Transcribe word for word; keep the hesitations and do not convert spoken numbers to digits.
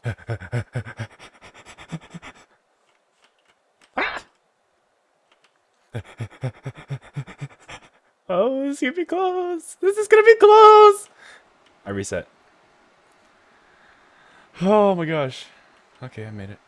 Oh, this is gonna be close. This is gonna be close. I reset. Oh my gosh. Okay, I made it.